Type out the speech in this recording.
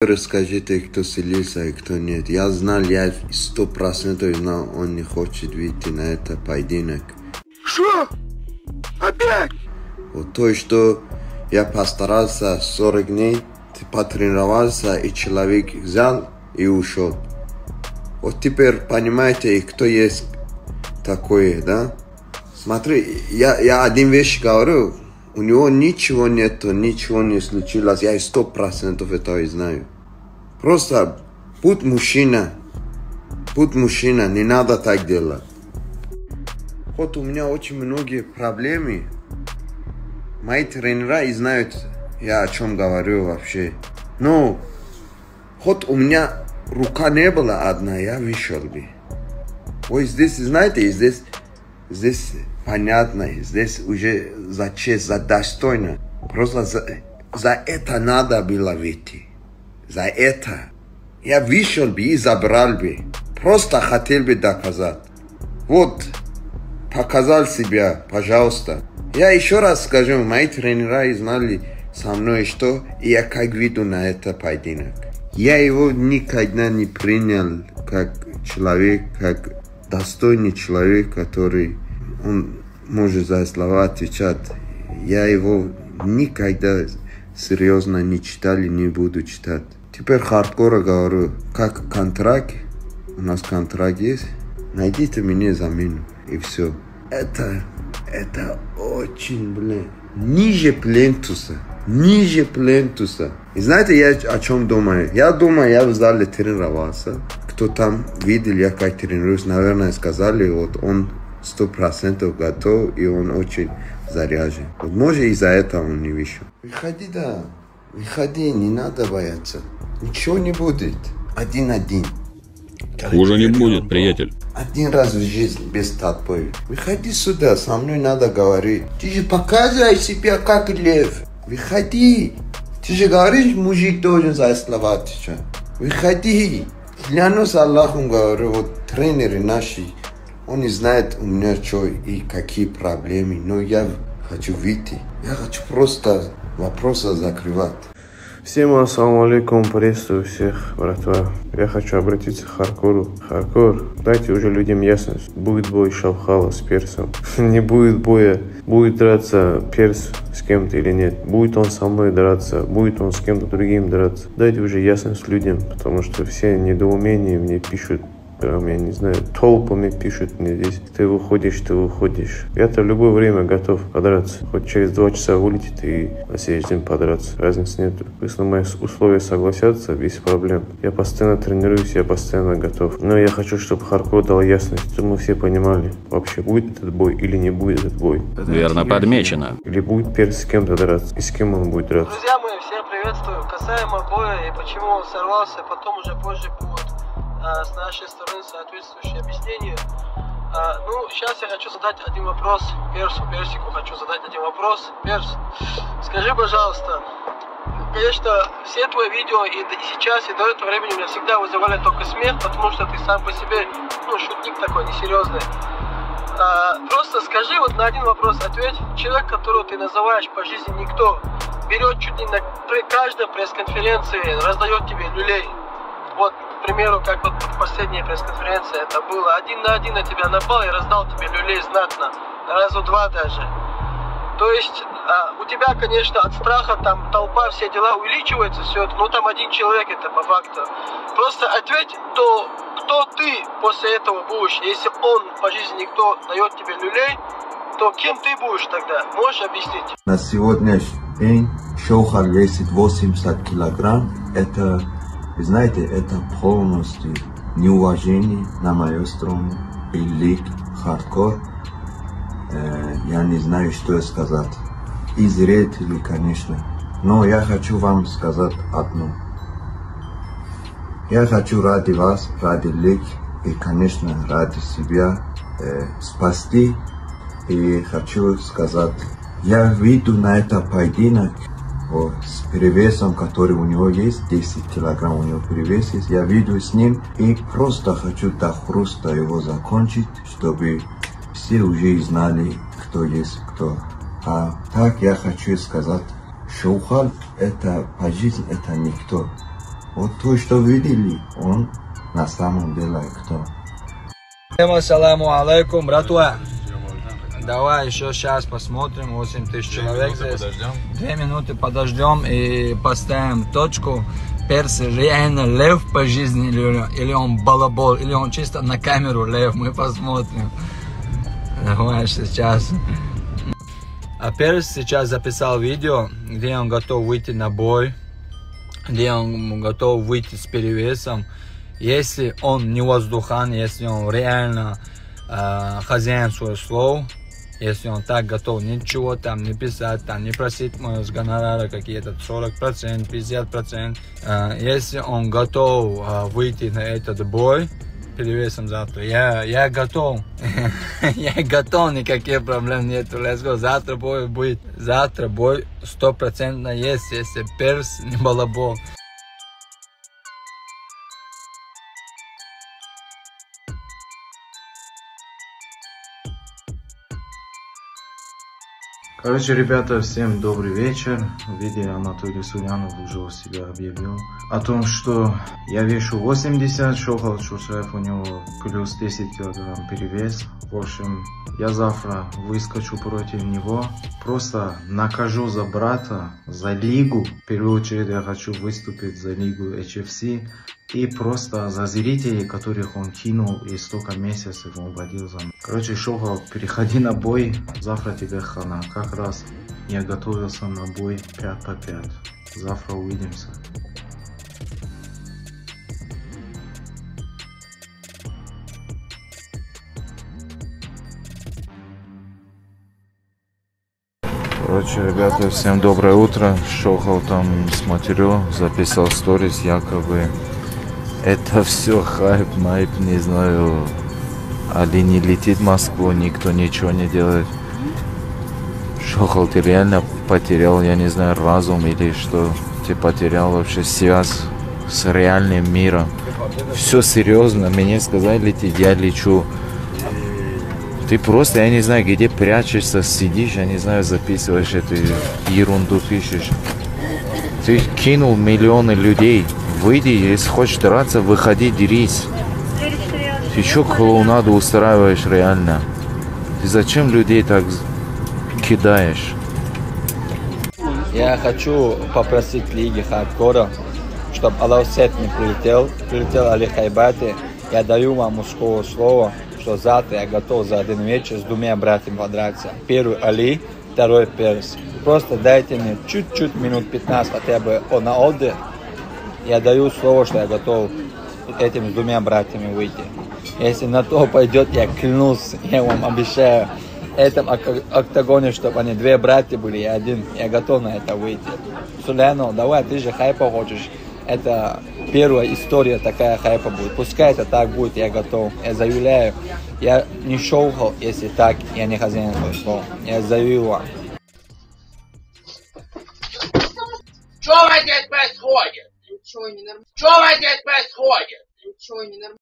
Расскажите, кто селился и кто нет. Я 100% знал, он не хочет выйти на это поединок. Что? Опять? Вот то, что я постарался 40 дней, потренировался, и человек взял и ушел. Вот теперь понимаете, кто есть такое, да? Смотри, я один вещь говорю, у него ничего нету, ничего не случилось, я 100% этого знаю. Просто будь мужчина, не надо так делать. Вот у меня очень многие проблемы. Мои тренера и знают, я о чем говорю вообще. Но вот у меня рука не была одна, я вышел бы. Ой, здесь, знаете, здесь понятно, здесь уже за честь, за достойно. Просто за это надо было выйти. За это. Я вышел бы и забрал бы. Просто хотел бы доказать. Вот, показал себя, пожалуйста. Я еще раз скажу, мои тренера знали со мной, что я как веду на это поединок. Я его никогда не принял как человек, как достойный человек, который он может за слова отвечать. Я его никогда серьезно не читал и не буду читать. Теперь хардкора говорю, как контракт, у нас контракт есть, найдите мне замену и все. Это очень, ниже плинтуса. И знаете, я о чем думаю? Я думаю, я в зале тренировался. Кто там видел, я как тренируюсь, наверное, сказали, вот он 100% готов, и он очень заряжен. Вот, может, из-за этого он не вышел. Выходи, не надо бояться. Ничего не будет. 1-1. Хуже не будет, приятель. Один раз в жизни без толпы. Выходи сюда, со мной надо говорить. Ты же показывай себя как лев. Выходи. Ты же говоришь, мужик должен за слова отвечать. Выходи. Клянусь Аллахом говорю, вот тренеры наши, он не знает у меня что и какие проблемы, но я хочу выйти. Я хочу просто вопросы закрывать. Всем ассаламу алейкум, приветствую всех, братва. Я хочу обратиться к Хардкору. Хардкор, дайте уже людям ясность. Будет бой Шавхала с Персом. Не будет боя. Будет драться Перс с кем-то или нет. Будет он со мной драться. Будет он с кем-то другим драться. Дайте уже ясность людям, потому что все недоумения мне пишут. Прям, я не знаю, толпами пишут мне здесь. Ты выходишь. Я-то в любое время готов подраться. Хоть через 2 часа вылетит и на следующий день подраться. Разницы нет. Если на мои условия согласятся, без проблем. Я постоянно тренируюсь, я постоянно готов. Но я хочу, чтобы Хардкор дал ясность, чтобы мы все понимали, вообще будет этот бой или не будет этот бой. Верно подмечено. Или будет Перс с кем-то драться, и с кем он будет драться. Друзья мои, всем приветствую. Касаемо боя и почему он сорвался, потом уже позже будут с нашей стороны соответствующее объяснение. Ну, сейчас я хочу задать один вопрос Персику хочу задать один вопрос. Перс, скажи, пожалуйста, конечно, все твои видео и сейчас, и до этого времени меня всегда вызывали только смех, потому что ты сам по себе, шутник такой, несерьезный. Просто скажи, вот на один вопрос ответь. Человек, которого ты называешь по жизни никто, берет чуть не на каждой пресс-конференции, раздает тебе люлей. Вот, к примеру, как вот последняя пресс-конференция это было. 1 на 1 на тебя напал и раздал тебе люлей знатно. Разу 2 даже. То есть, у тебя, конечно, от страха там толпа, все дела увеличивается, все это. Но там один человек это по факту. Просто ответь, кто ты после этого будешь. Если он по жизни никто дает тебе люлей, то кем ты будешь тогда? Можешь объяснить? На сегодняшний день Шавхал весит 80 килограмм. Это... Вы знаете, это полностью неуважение на мою сторону, велик хардкор. Я не знаю, что сказать. И зрители, конечно. Но я хочу вам сказать одно. Я хочу ради вас, ради лик и, конечно, ради себя спасти. И хочу сказать, я выйду на это поединок с перевесом, который у него есть, 10 килограмм у него перевес есть. Я выйду с ним и просто хочу до хруста его закончить, чтобы все уже знали, кто есть кто. А так я хочу сказать, Шавхал это по жизни это никто. Вот то, что видели, он на самом деле кто? Ассаламу алейкум, братва. Давай еще сейчас посмотрим, 8000 человек здесь. 2 минуты подождем и поставим точку. Перс реально лев по жизни, или он балабол, или он чисто на камеру лев, мы посмотрим. Давай сейчас. А Перс сейчас записал видео, где он готов выйти на бой, где он готов выйти с перевесом. Если он не воздухан, если он реально хозяин своих слов, если он так готов ничего там не писать, там не просить с гонорара какие-то 40%, 50%, если он готов выйти на этот бой перевесом завтра, я готов. Я готов, никаких проблем нету. Let's go. Завтра бой будет. Завтра бой 100% есть, если Перс не балабол. Короче, ребята, всем добрый вечер. Видео Анатолий Сурянов уже себя объявил о том, что я вешу 80, Шохал Чурсаев у него плюс 10 килограмм перевес. В общем, я завтра выскочу против него, просто накажу за брата, за лигу. В первую очередь я хочу выступить за лигу HFC и просто за зрителей, которых он кинул и столько месяцев он водил за мной. Короче, Шохал, переходи на бой, завтра тебе хана. Как раз я готовился на бой 5 по 5. Завтра увидимся. Короче, ребята, всем доброе утро. Шохал там, смотрю, записал сторис, якобы это все хайп, майп, не знаю. Али не летит в Москву, никто ничего не делает. Шохал, ты реально потерял, я не знаю, разум или что? Ты потерял вообще связь с реальным миром. Все серьезно, мне сказали, я лечу. Ты просто, я не знаю, где прячешься, сидишь, я не знаю, записываешь эту ерунду, пишешь. Ты кинул миллионы людей. Выйди, если хочешь драться, выходи, дерись. Ты что клоунаду устраиваешь реально? Ты зачем людей так кидаешь? Я хочу попросить Лиги Хардкора, чтобы Алаусет не прилетел Али Хайбати. Я даю вам мужское слово, что завтра я готов за один вечер с 2 братьями подраться. Первый Али, второй Перс. Просто дайте мне чуть-чуть, минут 15 хотя бы на отдых. Я даю слово, что я готов этими с 2 братьями выйти. Если на то пойдет, я клянусь, я вам обещаю, в этом октагоне, чтобы они 2 братья были и один, я готов на это выйти. Суляно, давай, ты же хайпа хочешь. Это первая история такая хайпа будет. Пускай это так будет, я готов. Я заявляю, я не Шохал, если так, я не хозяин своего слова. Я заявил вам. Что здесь происходит? Ничего не нормально. Что здесь происходит? Ничего не нормально.